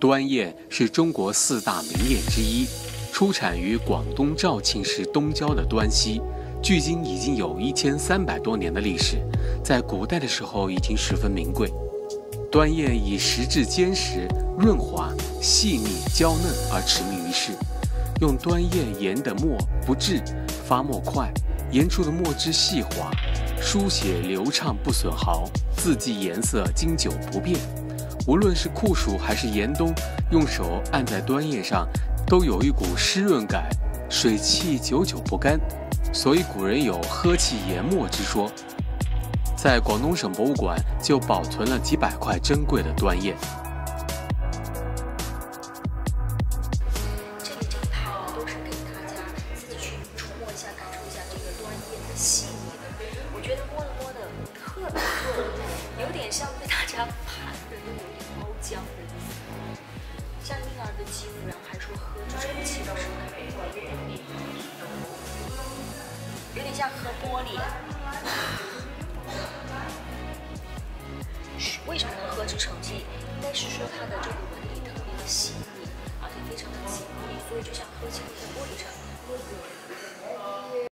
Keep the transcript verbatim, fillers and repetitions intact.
端叶是中国四大名叶之一，出产于广东肇庆市东郊的端溪，距今已经有一千三百多年的历史，在古代的时候已经十分名贵。端叶以实质坚实、润滑、细腻、娇嫩而驰名于世。用端叶研的墨不滞，发墨快，研出的墨汁细滑，书写流畅不损毫，字迹颜色经久不变。无论是酷暑还是严冬，用手按在端叶上，都有一股湿润感，水汽久久不干，所以古人有喝气研墨之说。在广东省博物馆就保存了几百块珍贵的端叶。 这里这一排呢，都是给大家自己去触摸一下、感受一下这个端叶的细腻的。我觉得摸了摸的特别润，有点像被大家盘的那种包浆的意思，像婴儿的肌肤，然后还说喝着充气的手感，有点像喝玻璃。为什么能喝之成绩？应该是说它的这个纹理特别的细腻，而且非常的紧密，所以就像喝起来。